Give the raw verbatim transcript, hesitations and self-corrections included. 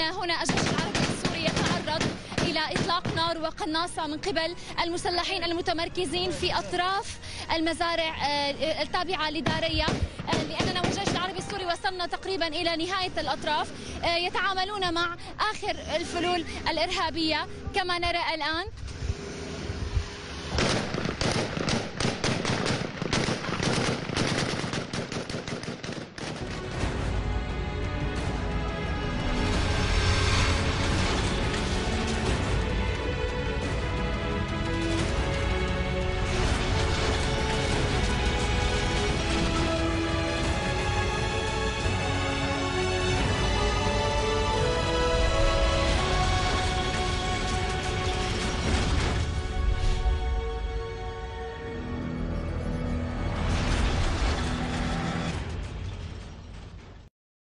هنا الجيش العربي السوري يتعرض إلى إطلاق نار وقناصة من قبل المسلحين المتمركزين في أطراف المزارع التابعة لداريا، لأننا والجيش العربي السوري وصلنا تقريبا إلى نهاية الأطراف، يتعاملون مع آخر الفلول الإرهابية كما نرى الآن.